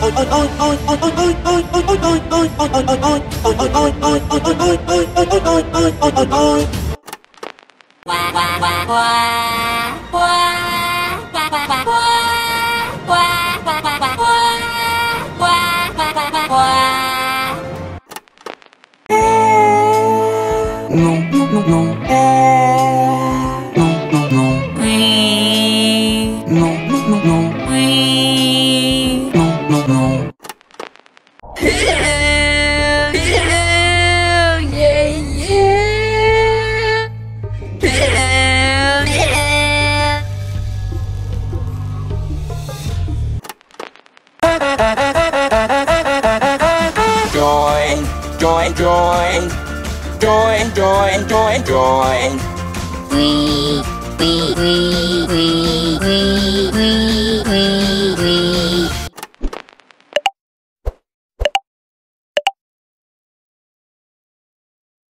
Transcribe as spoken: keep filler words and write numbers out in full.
No, no, no, no. No, no, no. No, no, no, no. No, no, no. Hell, hell, yeah, yeah. Hell, yeah. Joy, joy, joy. Joy, joy, joy, joy. We, we, we, we, we, we.